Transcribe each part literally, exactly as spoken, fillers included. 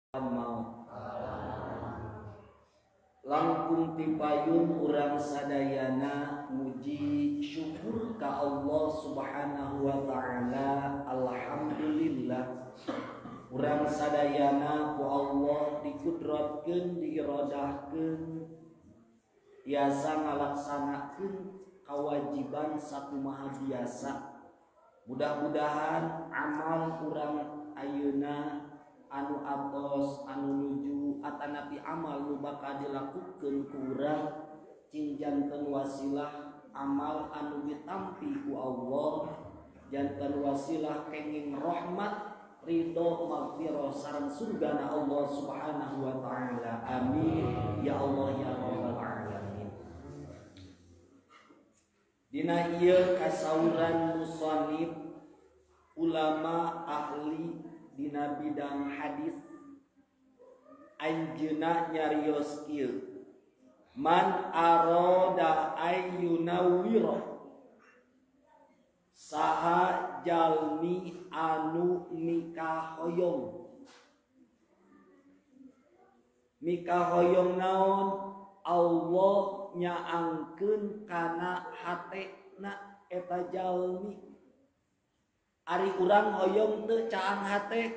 Mau langkung tipayun urang sadayana muji syukur ka Allah Subhanahu wa ta'ala. Alhamdulillah urang sadayana ku Allah dikudratkeun diiradahkeun tiasa ngalaksanakeun kewajiban sakumaha biasa. Mudah-mudahan amal urang ayeuna anu atos anu nuju atanapi amal nu bakal dilakukeun ku urang cing janten wasilah amal anu ditampi ku Allah, janten wasilah kenging rahmat ridho maghfirah sareng surgana Allah Subhanahu wa ta'ala. Amin ya Allah ya rabbal alamin. Dina ieu kasauran musannif ulama ahli dina bidang hadis anjeunna nyarios kieu, man aroda ayyunawwira, saha jalmi anu mikahoyong. Mikahoyong naon? Allah nyaangkeun kana hatena eta jalmi. Ari urang hoyong teu caang hate,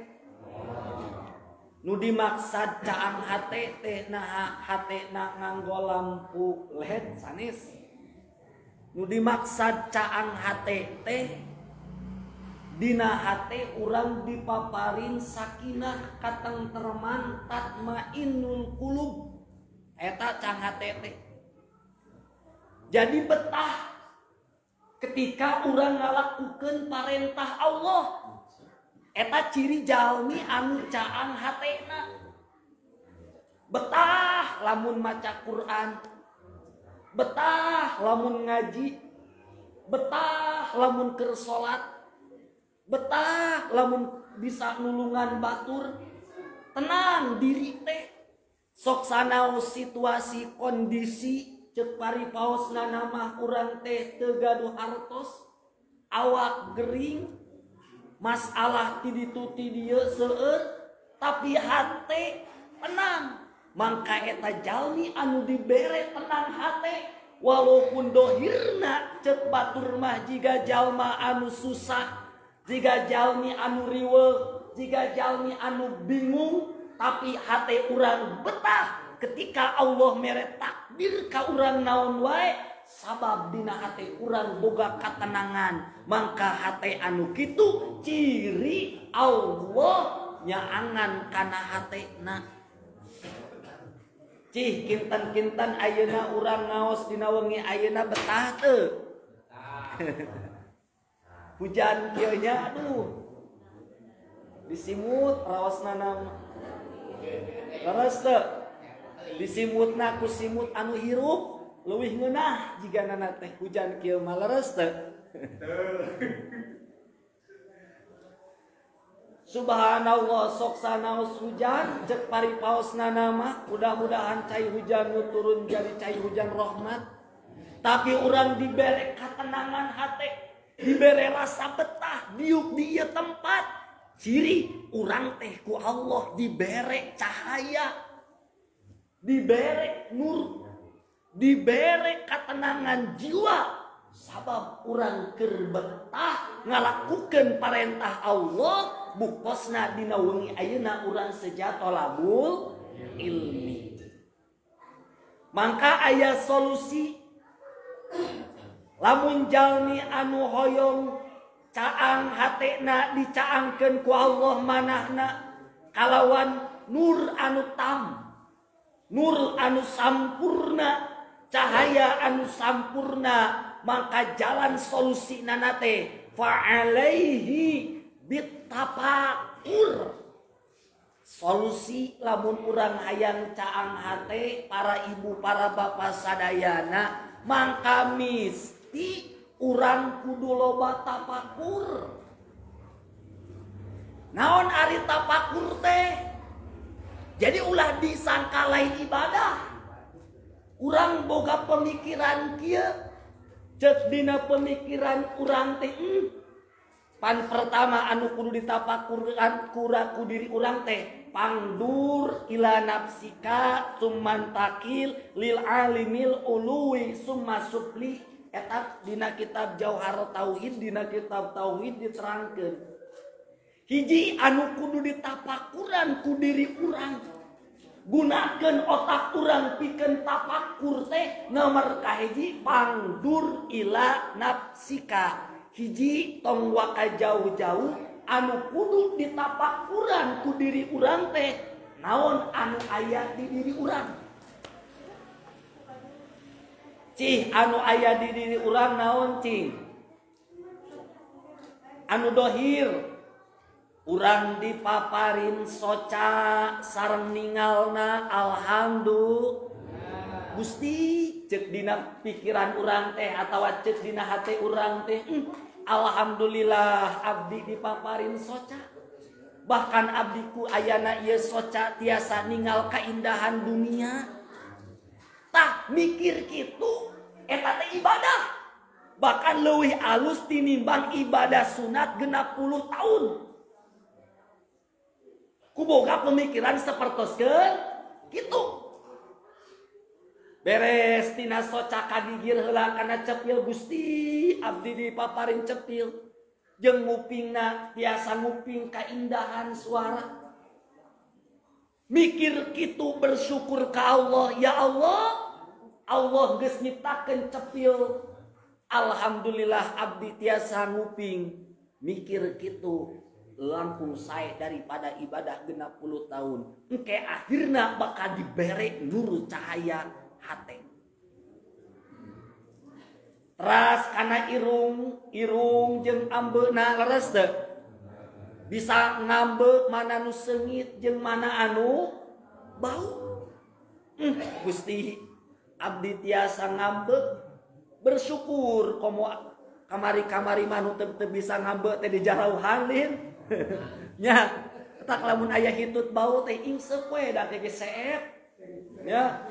nu dimaksad caang hate teh nah hatena nganggo lampu L E D sanes. Nu dimaksad caang hate teh dina hate urang dipaparin sakinah katengtreman tatmainnul qulub, eta caang hate teh. Jadi betah ketika urang ngalakukeun parentah Allah, eta ciri jalmi anu caang hatena. Betah lamun maca Quran, betah lamun ngaji, betah lamun keur salat, betah lamun bisa nulungan batur. Tenang diri teh, sok sanaos situasi kondisi cek paripaosna nama urang teh teu gaduh hartos, awak gering, masalah ti ditu ti dieu seueur, tapi hate tenang. Mangka eta jalmi anu dibere tenang hate, walaupun dohirna cek batur mah jiga jalma anu susah, jiga jalmi anu riweuh, jiga jalmi anu bingung, tapi hate urang betah ketika Allah mere takdir ka urang naon wae, sabab dina hate urang boga katenangan. Mangka hate anu kitu ciri Allah nyaangan kana hatena. Cih kinten-kinten ayeuna urang ngaos dina wengi ayeuna betah teu? Hujan kieu nya aduh. Disimut raosna nama. Leres teu? Disimutna ku simut anu hirup leuwih ngeunah jiganana teh hujan kieu mah leres teu? Subhanallah, sok sanaos hujan cek paripaosna nama, mudah-mudahan cai hujan nu turun jadi cai hujan rahmat. Tapi urang dibere katenangan hate, dibere rasa betah diuk di ieu tempat. Ciri urang teh ku Allah dibere cahaya, dibere nur, dibere katenangan jiwa, sabab urang keur betah ngalakukeun parentah Allah. Bukosna dina wengi ayeuna urang seja tolabul ilmi. Mangka aya solusi. Lamun jalmi anu hoyong caang hatena dicaangkeun ku Allah manahna kalawan nur anu tam, nur anu sampurna, cahaya anu sampurna, maka jalan solusi nanate fa'alaihi bitapakur. Solusi lamun urang hayang caang hate para ibu para bapak sadayana, mangka misti urang kudu loba tapakur. Naon ari tapakur teh? Jadi ulah disangka lain ibadah. Urang boga pemikiran kieu, cek dina pemikiran urang teh hmm, pan pertama anu kudu ditapakurkan kura ku diri urang teh pangdur ila nafsika summan takil lil alimil uluwi summa supli eta dina kitab Jauhar Tauhid dina kitab tauhid diterangkeun hiji anu kudu ditapakuran ku diri urang gunakeun otak urang pikeun tapakur teh nomor kahiji pangdur ila nafsika hiji tong waka jauh-jauh anu kudu ditapakuran ku diri urang teh naon anu aya di diri urang cih anu aya di diri urang naon cing anu dohir urang dipaparin soca sareng ningalna alhamdulillah Gusti cek dina pikiran urang teh atawa cek dina hate urang teh hmm, alhamdulillah abdi dipaparin soca bahkan abdiku ayana ieu soca tiasa ningal kaindahan dunia tah mikir kitu eta teh ibadah bahkan leuwih alus tinimbang ibadah sunat genap puluh tahun kuboga pemikiran sapertoskeun kitu beres tina soca kadigir heula kana cepil Gusti abdi dipaparin cepil jeung ngupingna tiasa nguping kaindahan suara mikir kitu bersyukur ka Allah ya Allah Allah geus nyiptakeun cepil alhamdulillah abdi tiasa nguping mikir kitu langkung sae daripada ibadah genap puluh tahun engke akhirna bakal dibere nur cahaya hate teras kana irung irung jeung ambeuna leres teu bisa ngambe mana nu seungit jeung mana anu bau hmm, Gusti abdi tiasa ngambe bersyukur komo kamari-kamari manu teu bisa ngambe teh di jarauhan lin nya tak lamun aya hitut bau teh ingseuk we da teh seep ya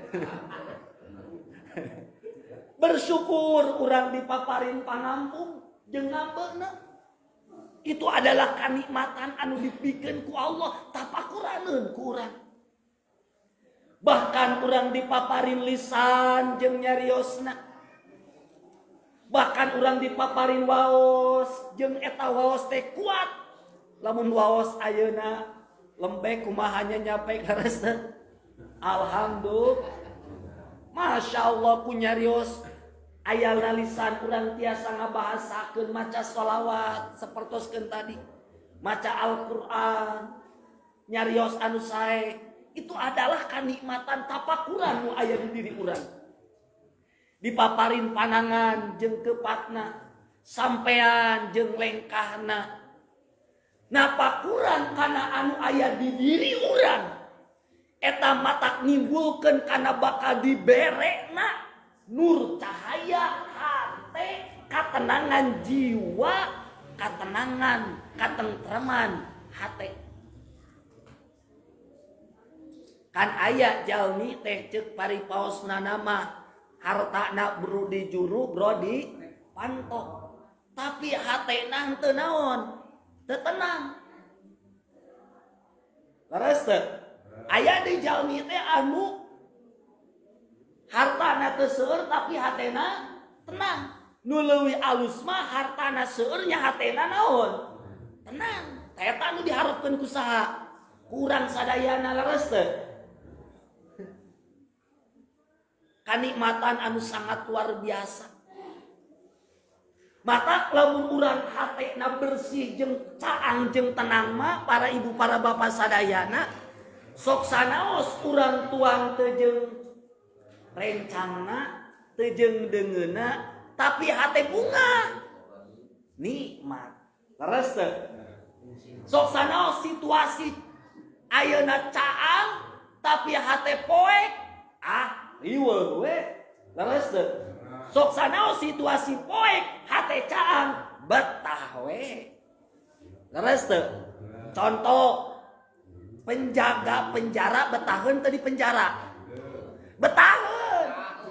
bersyukur urang dipaparin pangampung jeung ngambeuna itu adalah kanikmatan anu dipikeun ku Allah tapakuraneun ku urang bahkan urang dipaparin lisan jeung nyariosna bahkan urang dipaparin waos jeung eta waos teh kuat lamun waos ayeuna lembek kumahanya nyampe kares alhamdulillah Masya Allah punya rios ayalna lisan urang tiasa ngabahasakeun maca sholawat sapertoskeun tadi maca Al-Qur'an nyarios anu sae itu adalah kanikmatan tapakuran nu aya di diri urang dipaparin panangan jeung keupatna sampean jeung lengkahna napakuran kana anu aya di diri urang eta matak nimbulkeun kana bakal diberena nur cahaya hate katenangan jiwa katenangan katentreman hate kan aya jalmi teh ceuk paripaosna nama hartana bro di juru bro di pantok tapi hatena henteu naon teu tenang leres teu aya di jalmi teh anu hartana teu seueur tapi hatena tenang nu leuwih alus mah hartana seueur nya hatena naon tenang eta anu diharepkeun ku saha kurang sadayana leres teu kanikmatan anu sangat luar biasa mata lamun urang hatena bersih jeung caang jeung tenang mah para ibu para bapak sadayana sok sanaos urang tuang teu jeung rencangna teu jeung deungeuna tapi hate bunga nikmat leres teu sok sanaos situasi ayeuna caang tapi hate poek ah riweuh we leres teu sok sanaos situasi poek hate caang betah we leres teu contoh penjaga penjara betaheun teu di penjara betaheun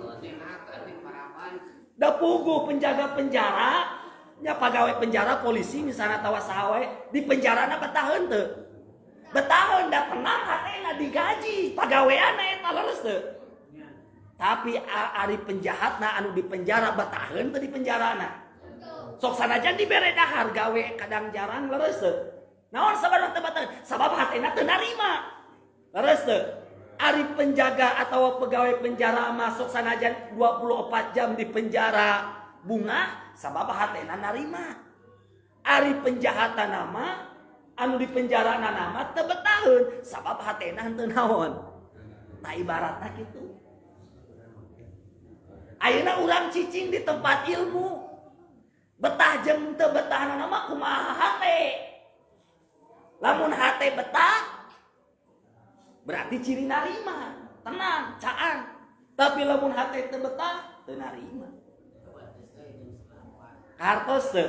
da puguh penjaga penjara nya pagawe penjara polisi misalnya tawa saha we di penjarana betaheun teu Betah hendak tenang hatena digaji pagawean eta leres teu. Tapi ari penjahatna anu di penjara betaheun teu di penjarana. Sok sanajan dibere dahar gawe kadang jarang leres teu. Naon sabaraha teu betaheun? Sabab hatena teu narima. Leres teu. Ari penjaga atau pegawai penjara masuk sanajan dua puluh empat jam di penjara bunga sabab hatena narima. Ari penjahatan nama anu di penjara nama teu betaheun sabab hatena henteu naon. Nah ibaratna kitu. Ayeuna urang cicing di tempat ilmu. Betah jeung teu betahna nama kumaha hate. Lamun hate betah berarti ciri narima, tenang, caan. Tapi lamun hate teu betah teu narima. Kartos teu.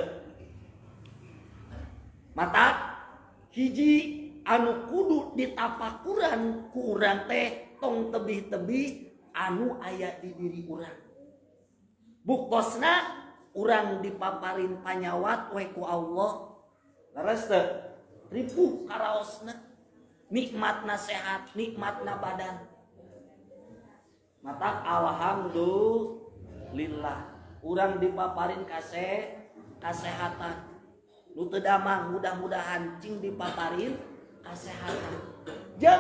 Mata hiji anu kudu ditapakuran ku urang teh tong tebih-tebih anu aya di diri urang. Buktosna urang dipaparin panyawat we ku Allah. Leres teu? Ripuh karaosna. Nikmatna sehat, nikmatna badan. Mata alhamdulillah urang dipaparin kase kasehatan. Nu teu damang mudah-mudahan cing dipaparin kasehatan. Jeung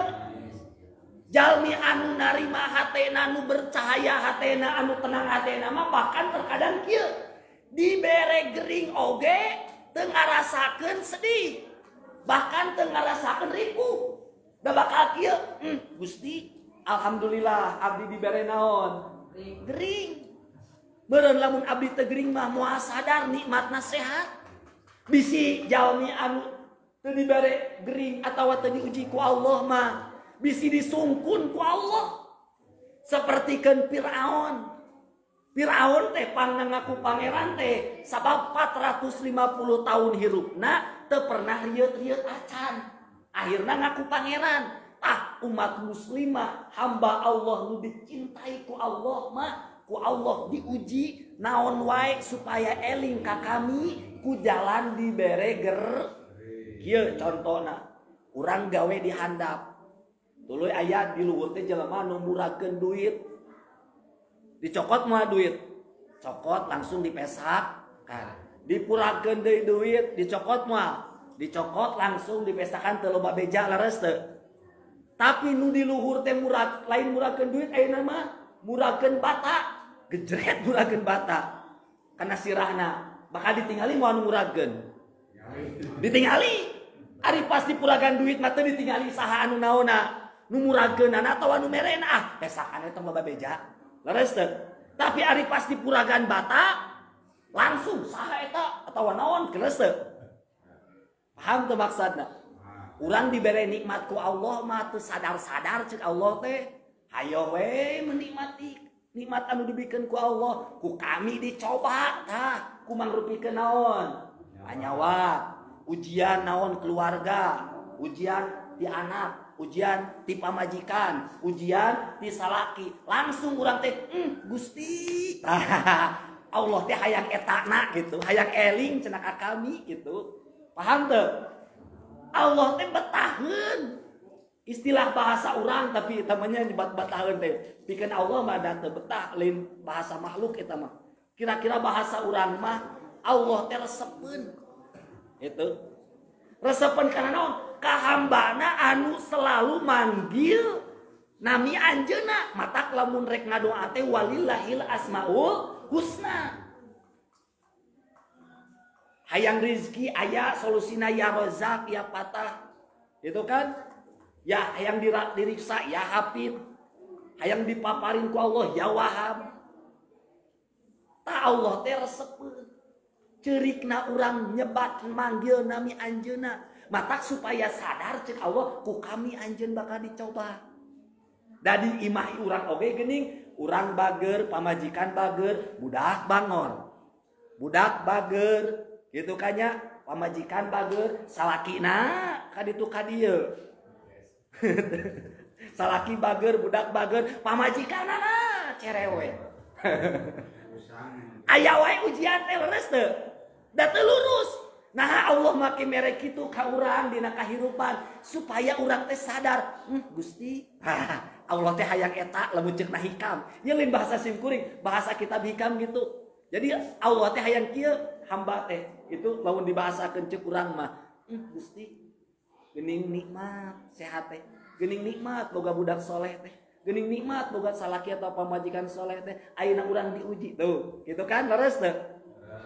jalmi anu narima hatena anu bercahaya hatena anu tenang hatena mah bahkan terkadang kieu dibere gering oge teu ngarasakeun sedih. Bahkan teu ngarasakeun ripuh. Da bakal kieu, hmm, Gusti, alhamdulillah abdi dibere naon? Gering. Meureun lamun abdi teu gering mah moal sadar nikmatna sehat. Bisi jalmi anu teu dibere gering atawa teu diuji ku Allah mah bisi disungkun ku Allah. Sapertikeun Firaun. Firaun teh pang ngaku pangeran teh sabab empat ratus lima puluh tahun hirupna teu pernah rieut-rieut acan. Akhirnya ngaku pangeran. Ah umat muslimah hamba Allah nu dicintai ku Allah mah ku Allah diuji naon wae supaya eling ka kami ku jalan dibere ger. Kieu contona urang gawe di handap. Tuluy aya di luhur teh jelema nu muragkeun duit. Dicokot moal duit. Cokot langsung dipesak kan. Dipuragkeun deui duit, dicokot moal. Dicokot langsung dipestakan teu loba beja leres teu. Tapi nu di luhur teh murag lain muragkeun duit ayeuna mah muragkeun bata, gejret muragkeun bata. Kana sirahna bakal ditingali moal nu muragkeun. Ditingali. Ari pas dipuragan duit mah teu ditingali saha anu naonna, nu muragkeunana atawa nu merena ah pesakan eta loba beja. Leres teu. Tapi ari pas dipuragan bata langsung saha eta atawa naon leres teu. Paham tuh maksudna? Urang diberi nikmat ku Allah mah teu sadar-sadar ceuk Allah teh. Hayo we menikmati nikmat anu dibikeun ku Allah. Ku kami dicoba tah, ku mangrupikeun naon? Panyawat, ujian naon keluarga, ujian ti anak, ujian ti pamajikan, ujian ti salaki. Langsung urang teh, "Hmm, Gusti." Allah teh hayang etana gitu, hayang eling cenah ka kami gitu. Paham tuh? Allah teh betaheun. Istilah bahasa orang tapi temannya nyebat betaheun teh. Pikeun Allah mah da teu betah lain bahasa makhluk eta mah. Kira-kira bahasa urang mah Allah teh resepeun. Itu. Resepeun kana naon? Ka hambana anu selalu manggil nami anjeunna. Matak lamun rek ngadoa teh walillahil asmaul husna. Hayang rizki aya solusina ya rozak ya patah. Itu kan? Ya hayang diriksa ya hafid. Hayang dipaparin ku Allah ya wahab. Ta Allah teh resepeun. Ceurikna urang nyebat manggil nami anjeunna. Matak supaya sadar ceuk Allah ku kami anjeun bakal dicoba. Dadi imah urang oge geuning, urang bager, pamajikan bager, budak bangor. Budak bager gitu kanya pamajikan bager salakina kaditu kadieu. Salaki bager budak bager pamajikanana cerewet. Aya wae ujian teh leres teu? Da teu lurus. Nah Allah make merek kitu ka urang dina kahirupan supaya urang teh sadar, hm, Gusti, Allah teh hayang eta lamun ceuk na hikam. Ieu lain bahasa simkuring, bahasa kitab hikam gitu. Jadi Allah teh hayang kieu hamba teh itu lamun dibahasakeun ceuk urang mah, hm, Gusti, geuning nikmat sehat teh, geuning nikmat boga budak soleh teh, geuning nikmat boga salaki atau pamajikan soleh teh, ayeuna urang diuji tuh, gitu kan leres teh.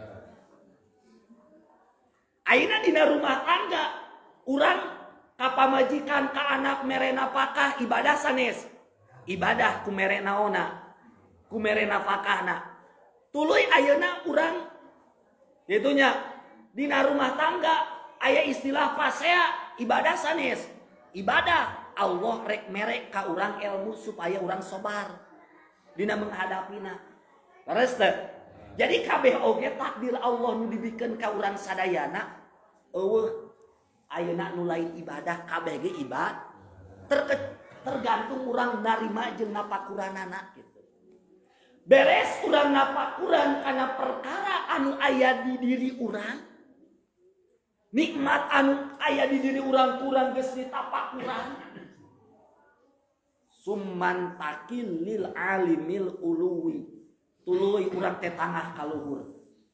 Ayeuna dina rumah tangga urang ka pamajikan ka anak mere nafkah ibadah sanes. Ibadah ku mere naona? Ku mere nafkahna. Tuluy ayeuna urang gitunya dina rumah tangga aya istilah pasea ibadah sanes. Ibadah Allah rek mere ka urang ilmu supaya urang sabar dina menghadapina. Leres teh. Jadi kabeh oge takdir Allah nu dibikeun ka urang sadayana eueuh ayeuna nu lain ibadah kabeh ge ibadah Terke, tergantung urang narima jeung napakuranana gitu. Beres urang napakuran kana perkara anu aya di diri urang, nikmat anu aya di diri urang kurang geus ditapakuran, summan takil lil alimil uluwi, tuluy urang teh tangah ka luhur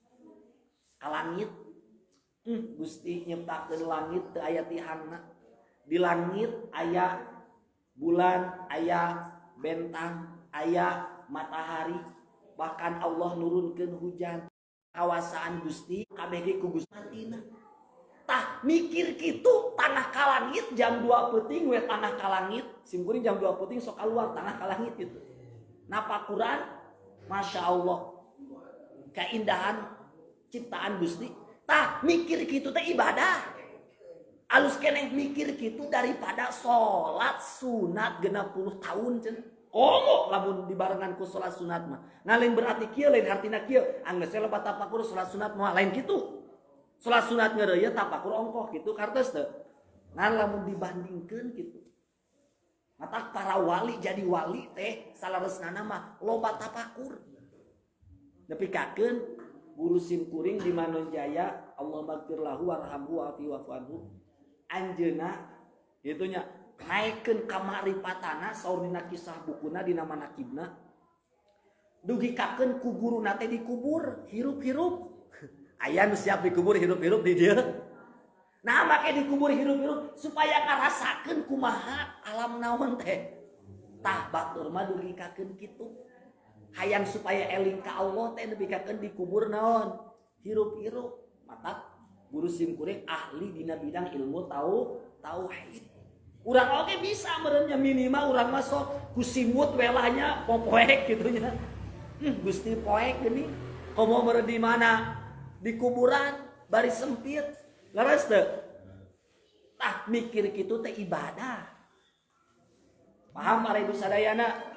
ka langit. Hmm, Gusti nyiptakeun langit teu aya tihanna. Di langit aya bulan, aya bentang, aya matahari, bahkan Allah nurunkeun hujan. Kawasaan Gusti kabeh ge ku Gusti. Tah mikir kitu tanah ka langit jam dua peuting we tanah ka langit, simkuring jam dua peuting sok kaluar tanah ka langit gitu. Napa Quran? Masya Allah, keindahan ciptaan Gusti. Tah mikir kitu teh ibadah. Alus keneh mikir kitu daripada salat sunat genep puluh tahun cenah. Komo lamun dibarengan ku salat sunat mah. Nah lain berarti kieu lain artina kieu. Anggeus we lebat tapakur salat sunat mah lain kitu. Salat sunat ngeureuyeuh tapakur ongkoh kitu kartos teu. Ngan lamun dibandingkeun kitu. Mata para wali jadi wali teh salaresnana mah loba tapakur. Nepikakeun guru simkuring di Manonjaya, Allah maghfir lahu warhamhu wa'afi wa'fu anhu. Anjeuna itunya naikeun ka ma'rifatana saur dina kisah bukuna dina manakibna. Dugikakeun ku guruna teh dikubur, hirup-hirup. Aya nu siap dikubur hirup-hirup di dieu. Nah make dikubur hirup-hirup supaya ngarasakeun kumaha alam naon teh. Tah batur mah dugikakeun kitu. Hayang supaya eling ka Allah teh nepikeun dikubur naon hirup-hirup. Mata guru simkuring ahli dina bidang ilmu tau tauhid. Urang oge bisa meureunnya minimal urang mah sok ku simut welahnya popoek kitu nya. Hmm, Gusti poek geuning. Komo meureun di mana? Di kuburan bari sempit. Leres teu? Tah mikir kitu teh ibadah. Paham para ibu sadayana?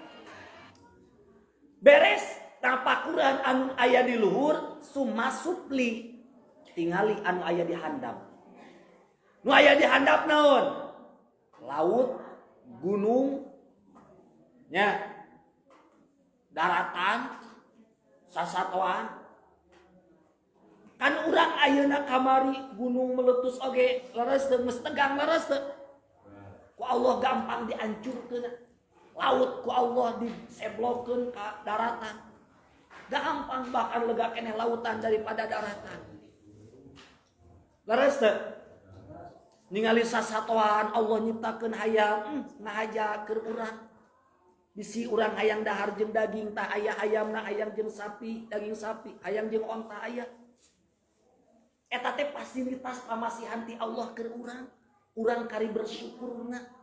Beres tapakuran anu aya di luhur summa supli tingali anu aya di handap. Nu aya di handap naon? Laut, gunung, nya, daratan, sasatoan. Kan urang ayeuna kamari gunung meletus oge leres teu geus tegang leres teu. Ku Allah gampang dihancurkeun. Laut ku Allah diseblokkeun ka daratan. Gampang bahkan lega keneh lautan daripada daratan. Leres teu? Ningali sasatoan Allah nyiptakeun hayam, hmm, ngahajakeun urang. Bisi urang hayang dahar jeung daging tah aya hayamna, hayang jeung sapi, daging sapi, hayang jeung onta aya. Eta teh fasilitas pamasihan ti Allah keur urang. Urang kari bersyukurna.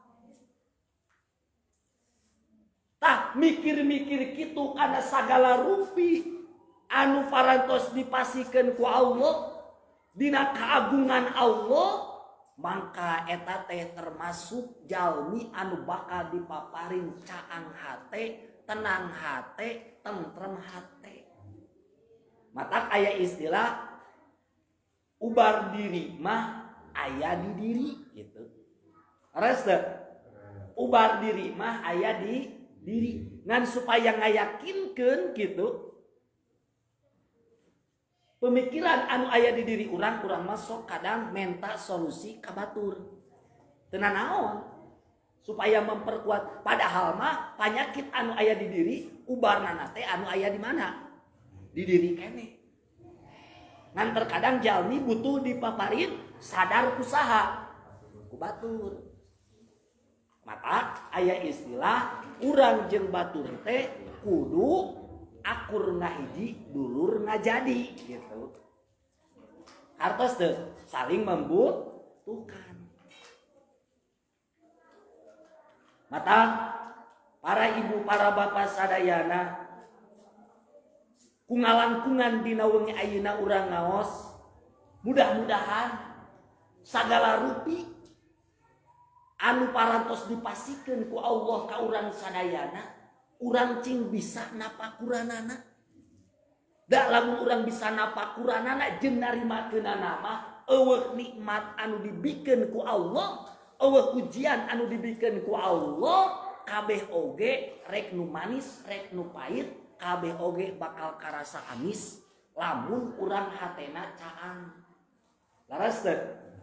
Tah mikir-mikir kitu kana sagala rupi anu parantos dipasikeun ku Allah dina kaagungan Allah, mangka eta teh termasuk jalmi anu bakal dipaparin caang hate, tenang hate, tentrem hate. Matak aya istilah ubar diri mah aya di diri gitu. Res teu? Ubar diri mah aya di diri ngan supaya ngayakinkeun gitu. pemikiran anu aya di diri urang urang masuk kadang menta solusi ka batur teu naon supaya memperkuat padahal mah penyakit anu aya di diri ubarna teh anu aya di mana di diri kene ngan terkadang jalmi butuh dipaparin sadar kusaha ku batur mata aya istilah urang jeung batur teh kudu akur ngahiji dulur ngajadi gitu hartos teh saling membutuhkan mata para ibu para bapak sadayana kungalangkungan dina wengi ayeuna urang ngaos mudah-mudahan sagala rupi anu parantos dipasikeun ku Allah ka urang sadayana urang cing bisa napakuranana da lamun urang bisa napakuranana jeung narimakeunana mah eueuh nikmat anu dibikeun ku Allah eueuh ujian anu dibikeun ku Allah kabeh oge rek nu manis rek nu pait kabeh oge bakal karasa amis lamun urang hatena caang laras teh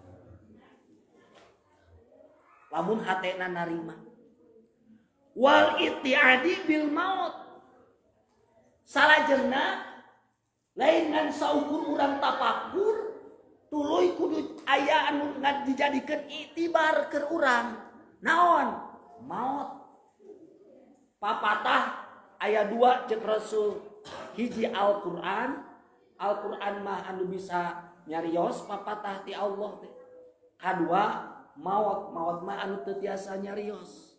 lamun hatena narima wal itiadi bil maut salajengna lain ngan saukur urang tapakur tuluy kudu aya anu dijadikeun itibar keur urang naon maut papatah aya dua cek Rasul hiji Al-Qur'an Al-Qur'an mah anu bisa nyarios papatah ti Allah teh kadua maut maut mah anu teu tiasa nyarios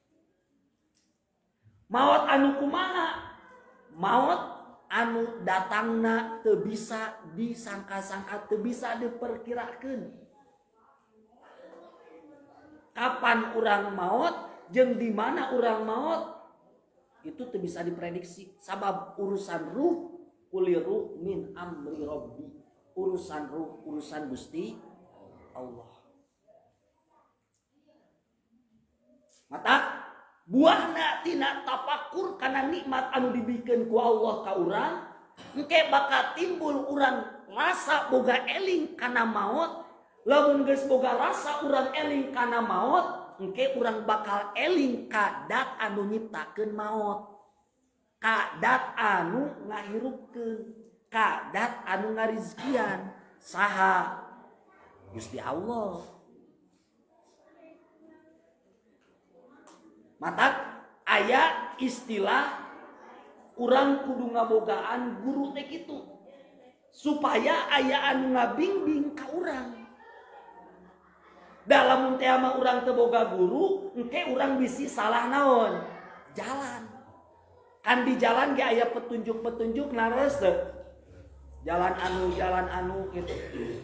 maut anu kumaha maut anu datangna teu bisa disangka-sangka teu bisa diperkirakeun kapan urang maut jeung di mana urang maut itu teu bisa diprediksi sabab urusan ruh kulir ruh min amri rabbi urusan ruh urusan Gusti Allah mata buahna tina tapakur kana nikmat anu dibikeun ku Allah ka urang engke bakal timbul urang rasa boga eling kana maut lamun geus boga rasa urang eling kana maut engke urang bakal eling ka dat anu nyiptakeun maut ka dat anu ngahirupkeun ka dat anu ngarizkian saha Gusti Allah mata aya istilah urang kudu ngabogaan guru teh kitu supaya aya anu ngabingbing ka urang dalam teh mah urang teu boga guru engke urang bisi salah naon jalan kan di jalan ge aya petunjuk-petunjuk nares teh jalan anu jalan anu gitu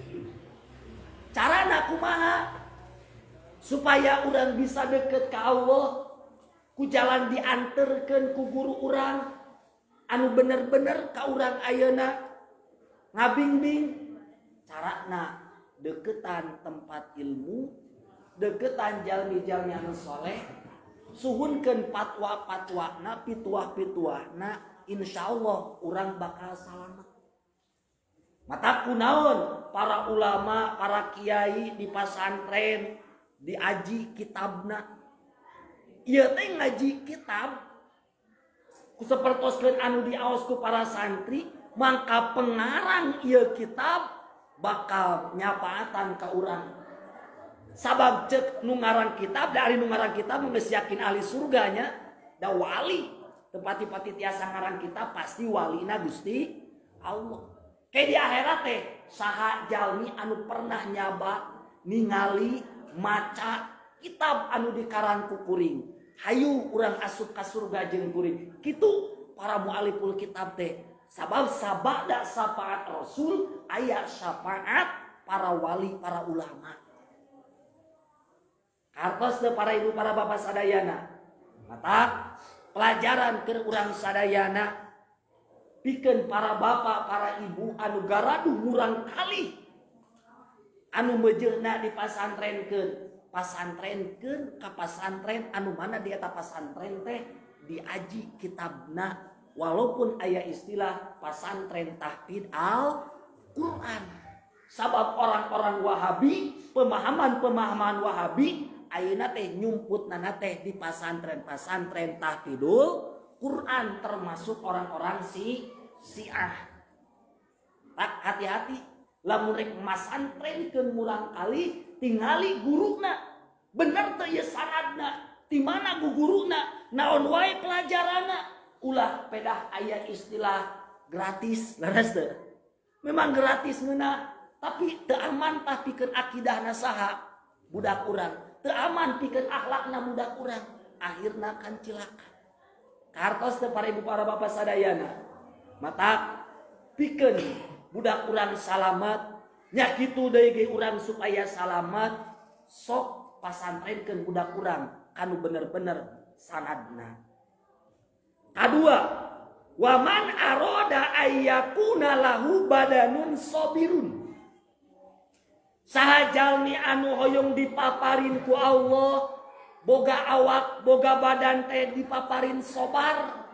carana kumaha supaya urang bisa deket ka Allah ku jalan dianterkeun ku guru urang anu bener-bener ka urang ayeuna ngabingbing carana deketan tempat ilmu deketan jalmi-jalmi anu soleh suhunkeun patwa-patwana pituah-pituahna insyaallah urang bakal salamet mata kunaon para ulama para kiai di pasantren diaji kitabna ieu teh ngaji kitab ku sapertoskeun anu diaos ku para santri mangka pengarang ieu kitab bakal nyapaatan ka urang sabab cek nu ngarang kitab dari nu ngarang kitab geus yakin ahli surganya da wali tepati-pati tiasa ngarang kitab pasti walina Gusti Allah kayak di akhirat teh saha jalmi anu pernah nyaba ningali maca kitab anu dikarang ku kuring hayu urang asup ka surga jeung kuring kitu para mualiful kitab teh sabab sabada syafaat Rasul aya syafaat para wali para ulama kartos teh para ibu para bapak sadayana mata pelajaran keur urang sadayana pikeun para bapak para ibu anu garaduh murang kali anu mejeurna di pasantrenkeun pasantrenkeun ka pasantren anu mana di eta pasantren teh diaji kitabna walaupun aya istilah pasantren tahfidz al Quran. Sabab orang-orang Wahabi, pemahaman-pemahaman Wahabi ayeuna teh nyumputna teh di pasantren-pasantren tahfidul Quran, termasuk orang-orang si Syiah. Tak hati-hati, lamun rek masantrenkeun murang kali tingali guruna. Bener teu ieu sanadna? Di mana guguruna? Naon wae pelajarana? Ulah pedah aya istilah gratis, laras teu? Memang gratis ngeuna, tapi teu aman tah pikeun akidahna saha budak urang. Teu aman pikeun akhlakna budak urang. Akhirna kan cilaka. Kartos teh para ibu para bapak sadayana. Mata pikeun budak urang salamet, nya kitu deui ge urang supaya salamet, sok pasantrenkeun budak urang kanu bener-bener sanadna. Kadua, wa man aroda ayyakuna lahu badanun sabirun. Saha jalmi anu hoyong dipaparin ku Allah, boga awak, boga badan teh dipaparin sobar.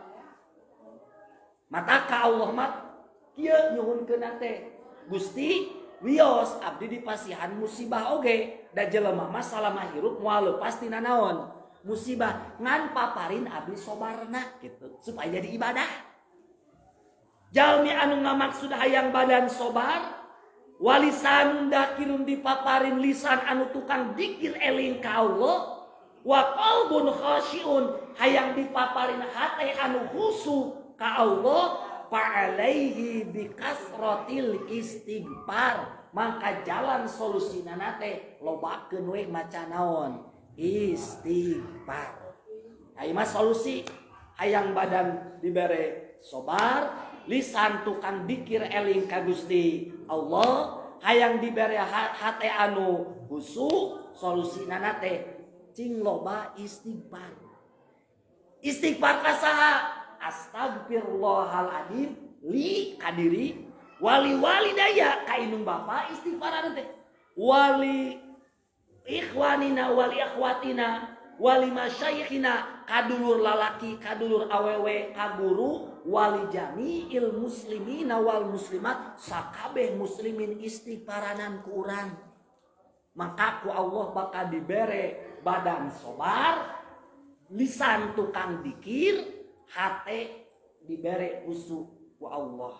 Mata ka Allah mat kieu nyuhunkeun teh, Gusti wios abdi dipasihan musibah oge, da jelema mah salama hirup moal leupas tina naon musibah, ngan paparin abdi sobarna gitu supaya jadi ibadah. Jalmi anu ngamaksud hayang badan sobar, walisan dakirun dipaparin lisan anu tukang dikir eling ka Allah, wa qalbun khasyiun hayang dipaparin hate anu khusyuk ka Allah, fa'alaihi bikasratil istighfar, maka jalan solusina teh lobakeun we maca naon istighfar. Ai mah solusi hayang badan dibere sobar, lisan tukang dikir eling ka Gusti Allah, hayang dibere hate anu khusyuk, solusina teh cing loba istighfar. Istighfar ka saha? Astagfirullahaladzim li kadiri, wali walidaya ka indung bapa istighfaran teh, wali ikhwanina wali akhwatina wali masyayikhina kadulur lalaki kadulur awewe kaguru, wali jami'il muslimina wal muslimat sakabeh muslimin istighfaranan ku urang. Maka ku Allah bakal dibere badan sobar, lisan tukang dikir, hate dibere khusyuk ku Allah.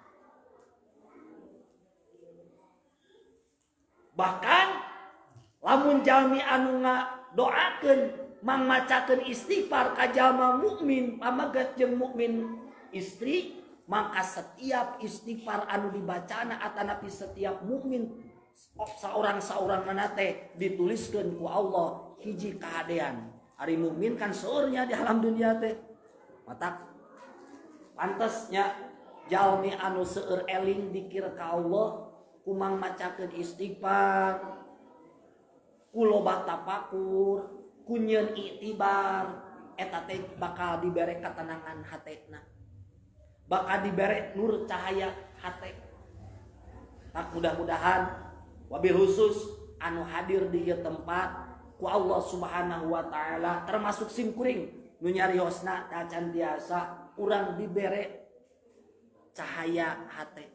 Bahkan lamun jalmi anu ngadoakeun mangmacakeun istighfar ka jalma mukmin pamagat jeung mukmin istri, maka setiap istighfar anu dibacana atanapi setiap mukmin saurang-saurang mana teh dituliskeun ku Allah hiji kahadean. Ari mukmin kan seurnya di alam dunia teh. Mata pantesnya jalmi anu seueur eling dikir ka Allah kumang macakeun istighfar, kuloba tafakur, kunyeun iktibar, eta teh bakal dibere katenangan hatena, bakal dibere nur cahaya hate. Tak mudah-mudahan wabil khusus anu hadir di ieu tempat ku Allah Subhanahu wa taala termasuk simkuring nu nyariosna tacan biasa urang dibere cahaya hate.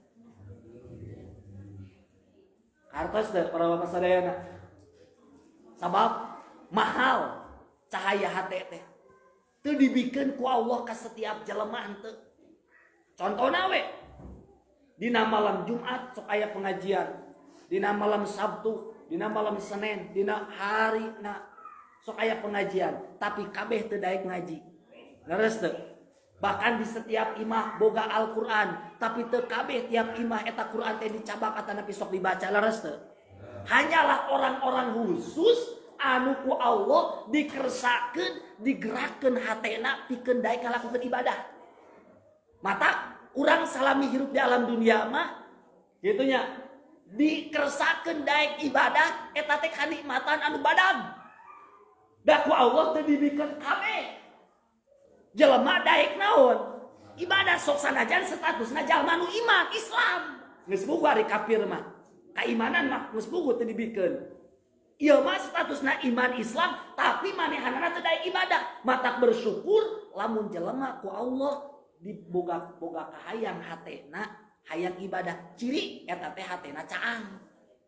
Kartos teh para bapak sadayana. Sabab mahal cahaya hate teh. Teu dibikeun ku Allah ka setiap jelema henteu. Contona we dina malam Jumat sok aya pengajian, dina malam Sabtu, dina malam Senin, dina hari na sok aya pengajian, tapi kabeh teu daek ngaji. Leres teu? Bahkan di setiap imah boga Al-Qur'an, tapi teu kabeh tiap imah eta Qur'an teh dicabak atanapi sok dibaca. Leres teu? Hanyalah orang-orang khusus anu ku Allah dikersakeun, digerakkeun hatena pikeun daek ngalakukeun ibadah. Mata urang salami hirup di alam dunia mah kitu nya dikersakeun daek ibadah eta teh kanikmatan anu badag. Da ku Allah teu dibikeun kabeh. Jelema daek naon? Ibadah sok sanajan statusna jalma nu iman Islam. Geus boga ari kafir mah. Kaimanan mah geus boga teu dibikeun. Ieu mah statusna iman Islam tapi manehanana teu daek ibadah. Matak bersyukur lamun jelema ku Allah diboga boga kahayang hatena, hayang ibadah ciri eta teh hatena caang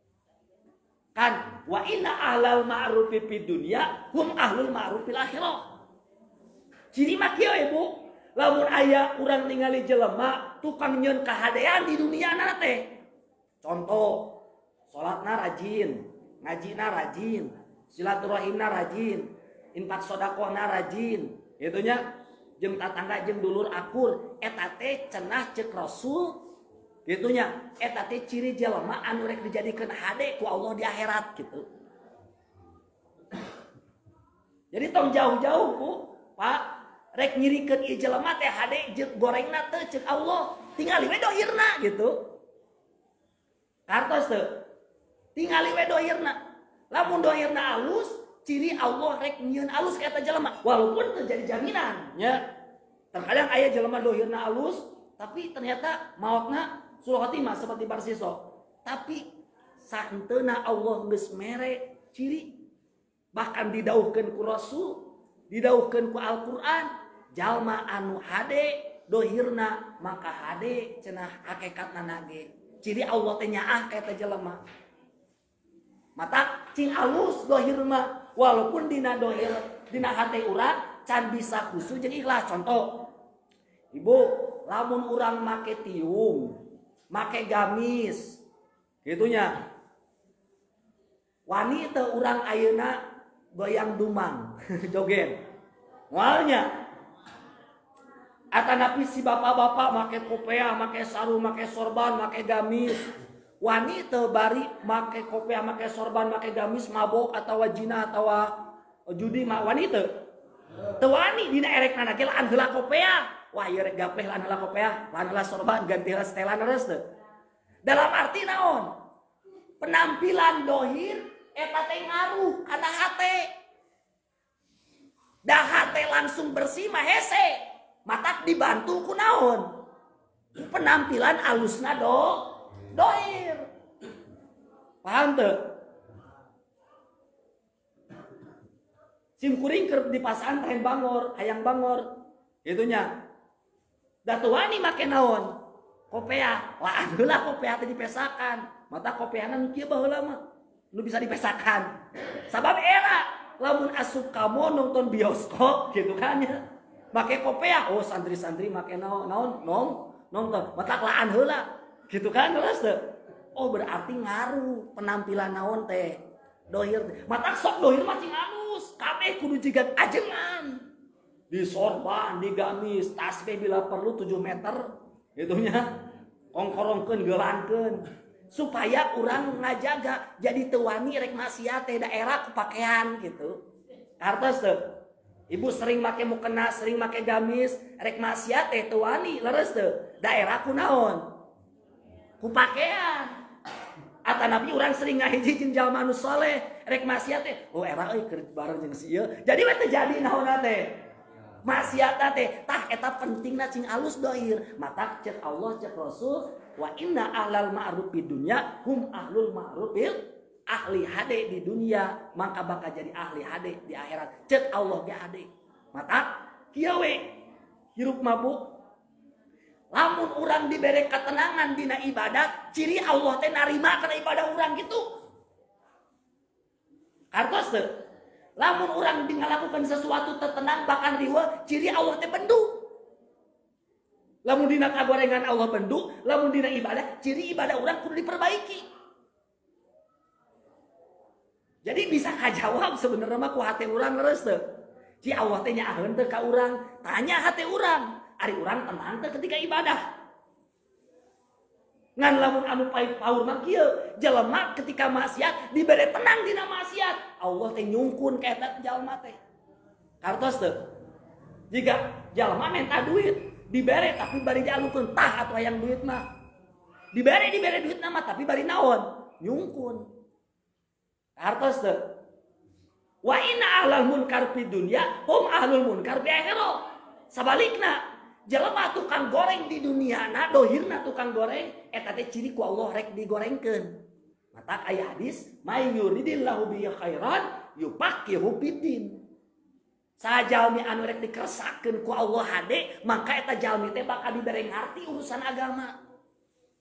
kan wa inna ahlal ma'rufi fid dunya hum ahlul ma'ruf fil akhirah ciri mah kieu ibu lamun aya urang ningali jelema tukang nyeun kahadean di dunia na teh contoh salatna rajin ngajina rajin silaturahimna rajin infak sedekahna rajin itunya jeung tatangga jeung dulur akur eta teh cenah ceuk Rasul gitunya eta teh ciri jelema anu rek dijadikeun hade ku Allah di akhirat gitu. Jadi tong jauh-jauh Bu, Pak, rek nyirikeun ieu jelema teh hade jeung gorengna teh ceuk Allah, tingali we dohirna gitu. Kartos teu. Tingali we dohirna. Lamun dohirna alus, ciri Allah rek nyieun alus ka eta jelema walaupun teu jadi jaminan nya. Terkadang aya jelema dohirna alus tapi ternyata mautna sul khotimah seperti Barsiso. Tapi sahenteuna Allah geus mere ciri bahkan didauhkeun ku Rasul, didauhkeun ku Al-Qur'an, jalma anu hade dohirna maka hade cenah hakikatna nage. Ciri Allah teh nyaah ka eta jelema. Mata cing alus dohir mah walaupun dina dohir dina hate urang can bisa khusyuk jeung ikhlas. Contoh, ibu lamun urang make tiung make gamis gitunya wani teu urang ayeuna goyang dumang joget moalnya atanapi si bapak-bapak make kopea make sarung make sorban make gamis wani teu bari make kopea make sorban make gamis mabok atawa jina atawa judi mah wani teu teu wani dina erekna ge laan heula kopea. Wah, ieu rek gapeh lan heula kopea, lan heula sorban ganti heula setelan reus teu. Dalam arti naon? Penampilan dohir eta teh ngaruh kana hate. Da hate langsung bersih mah hese. Matak dibantu ku naon? Penampilan alusna do dohir. Paham teu? Sim kuring keur di pasantren Bangor, hayang Bangor. Itunya. Da tuani make naon? Kopea. Laan heula kopea teh dipesakan. Mata kopeana nu kieu baheula mah. Nu bisa dipesakan. Sabab era lamun asup kamu nonton bioskop gitu kan ya. Make kopea, oh santri-santri make naon? Naon? Nom, nonton. Mata laan heula. Gitu kan terus teh. Oh berarti ngaruh penampilan naon teh. Dohir. Mata sok dohir mah cing alus. Kabeh kudu jiga ajengan. Di sorban, di gamis, tas be bila perlu tujuh meter gitunya kongkorongkeun geulankeun supaya urang ngajaga jadi teu wani rek maksiat teh daerah kepakean gitu. Kartos teu. Ibu sering make mukena, sering make gamis, rek maksiat teh teu wani leres teu. Daerah kunaon? Ku pakaian. Atanapi urang sering ngahiji jeung jalma nu saleh, rek maksiat teh, oh era euy keur bareng jeung si ieu. Jadi we teu jadi naonna teh. Maksiatna teh tah eta pentingna cing alus dohir. Mata cek Allah cek Rasul wa inna ahlal ma'ruf fid dunya hum ahlul ma'ruf fil ahli hade di dunia maka bakal jadi ahli hade di akhirat. Cek Allah ge hade. Mata kieu we hirup mabuk. Lamun urang dibere ketenangan dina ibadah, ciri Allah teh narima kana ibadah urang gitu. Kartos teu? Lamun orang ngalakukan sesuatu tertenang bahkan riwa, ciri Allah teh bendu. Lamun dina kagorengan Allah bendu, lamun dina ibadah, ciri ibadah orang kudu diperbaiki. Jadi bisa kajawab sebenarnya mah ku hati urang leres teu. Ci Allah teh nyaaheun teu ka urang, tanya hati urang, ari urang tenang teu ketika ibadah. Ngan lamun anu paur mah kieu, jelema ketika maksiat dibere tenang dina maksiat. Allah teh nyungkun ka eta jalma teh. Kartos teu? Jika jalma minta duit, dibere tapi bari dialukeun tah atuh hayang duit mah. Dibere dibere duitna mah tapi bari naon? Nyungkun. Kartos teu? Wa inna ahlal munkar fid dunya hum ahlul munkar fi akhirah. Sabalikna jelema tukang goreng di dunia na dohirna tukang goreng eta teh ciri ku Allah rek digorengkeun. Mata aya hadis may yuridillahu bihi khairan yufaqihu fiddin. Sajalmi anu rek dikeresakeun ku Allah hade maka eta jalmi teh bakal dibere ngarti urusan agama.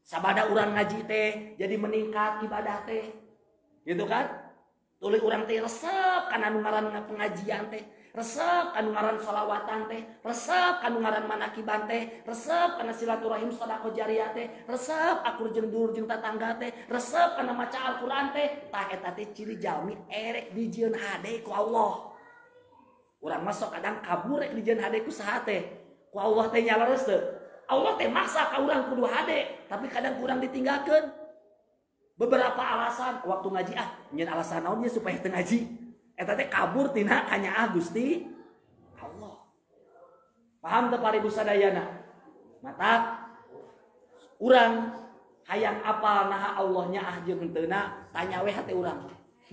Sabada urang ngaji teh jadi meningkat ibadah teh. Gitu kan? Tuluy urang teh resep kana nu ngaran pengajian teh, resep kana ngaran shalawatan teh, resep kana ngaran manakiban teh, resep kana silaturahim sedekah jariyah teh, resep akur jeung dulur jeung tetangga teh, resep kana maca Al-Qur'an teh. Tah eta teh ciri jalmi erek dijieun hade ku Allah. Urang masuk kadang kabur rek dijieun hade ku saha teh? Ku Allah teh nyaleres teu. Allah teh maksa ka urang kudu hade, tapi kadang urang ditinggalkeun. Beberapa alasan waktu ngaji ah nyen alasan naonnya supaya teu ngaji. Eta teh kabur tina kanyaah Gusti Allah. Paham teu paribu sadayana? Mata urang hayang apal naha Allah nyaah jeung henteuna tanya we hate urang.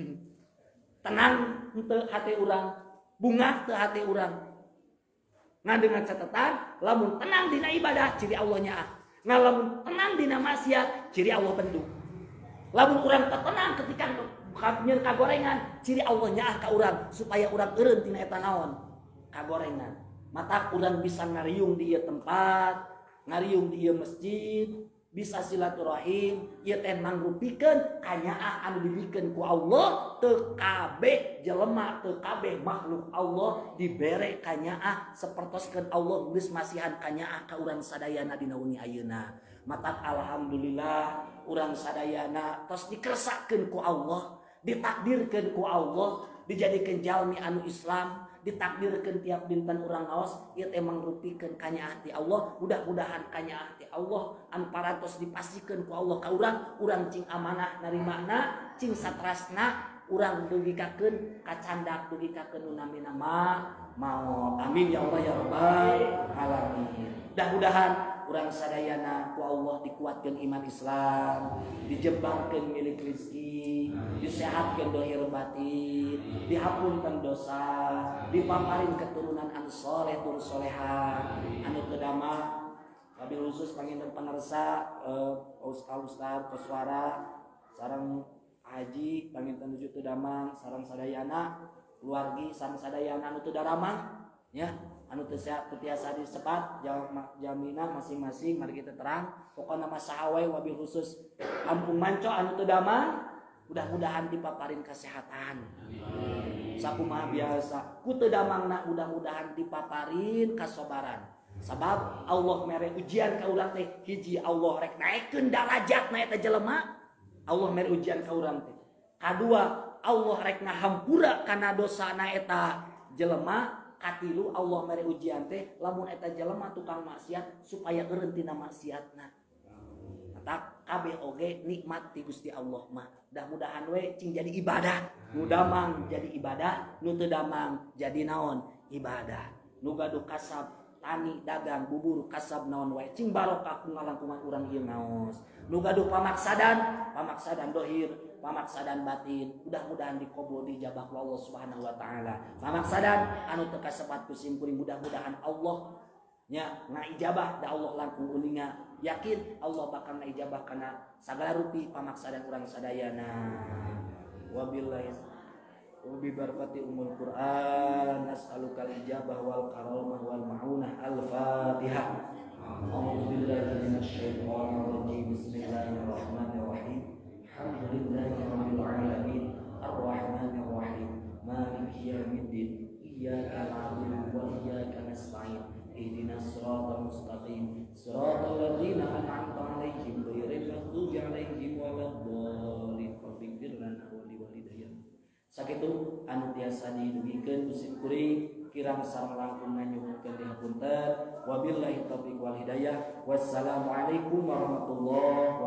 Tenang henteu hate urang, bungah teu hate urang. Ngan dengan catatan lamun tenang dina ibadah ciri Allah nyaah. Ngalamun tenang dina maksiat ciri Allah penduk. Lamun urang tenang ketika nyen kagorengan ciri Allah nyaah ka urang supaya urang eureun tina eta naon kagorengan. Mata urang bisa ngariung di ieu tempat, ngariung di ieu masjid, bisa silaturahim, ieu teh mangrupikeun kanyaah anu dibikeun ku Allah teu kabeh jelema teu kabeh makhluk Allah dibere kanyaah sapertoskeun Allah geus masihan kanyaah ka urang sadayana dina wengi ayeuna. Matak alhamdulillah urang sadayana tos dikersakkeun ku Allah, ditakdirkeun ku Allah, dijadikeun jalmi anu Islam, ditakdirkeun tiap dinten urang ngaos ieu teh mangrupikeun kanyaah ti Allah. Mudah-mudahan kanyaah ti Allah anu parantos dipasikeun ku Allah ka urang, urang cing amanah narimana, cing satrasna urang dugikakeun kacandak dugikakeun nu namina maot. Amin ya Allah ya rabbal alamin. Mudah-mudahan urang sadayana ku Allah dikuatkeun iman Islam, dijebangkeun milik rezeki, disehatkeun dohir batin, dihapunkeun dosa, dipaparin keturunan anu saleh tur salehah, anu teu damang. Wabil khusus panginten panersa uh, Ustaz Koswara sareng Haji panginten nuju teu damang sareng sadayana keluargi sareng sadayana anu teu daramang ya. Anu tiasa disepat jamina masing-masing mari kita terang pokokna mah saha wae wabil khusus Lampung Manco anu teu damang mudah-mudahan dipaparin kesehatan sakumaha biasa ku teu damangna mudah-mudahan dipaparin kasabaran sabab Allah mere ujian ka urang teh hiji Allah rek naekeun darajatna eta jelema Allah mere ujian ka urang teh kadua Allah rek ngahampura kana dosana eta jelema. Katilu Allah mere ujian teh lamun eta jelema tukang maksiat supaya eureun tina maksiatna. Eta kabeh oge nikmat ti Gusti Allah mah. Mudah-mudahan we cing jadi ibadah. Nu damang jadi ibadah, nu teu damang jadi naon? Ibadah. Nu gaduh kasab, tani, dagang, bubur, kasab naon wae cing barokah ku ngalangkungan urang ieu ngaos. Nu gaduh pamaksadan, pamaksadan dohir, pamaksadan batin, mudah-mudahan dikabul dijabah ku Allah Subhanahu wa taala. Pamaksadan anu teu kasepat ku simkuring mudah-mudahan Allah nya ngaijabah da Allah langkung uninga. Yakin Allah bakal ngaijabah kana sagala rupi pamaksadan urang sadayana. Wabillahi wa bi barakati umul Quran nas'alukal ijabah wal karamah wal maunah. Al-Fatihah. A'udzu billahi minasy syaithanir rajim. Bismillahirrahmanirrahim. Alhamdulillahi rabbil alamin arrahmanir rahim maliki yaumiddin iyyaka na'budu wa iyyaka nasta'in ihdinas siratal mustaqim siratal ladzina an'amta 'alaihim ghairil maghdubi 'alaihim waladdallin ighfir lana wa liwalidayya. Sakitu anu tiasa didugikeun kusim kuring kirang sareng langkung nganyuhkeun dihapunten wabillahi taufiq wal hidayah. Wassalamualaikum warahmatullahi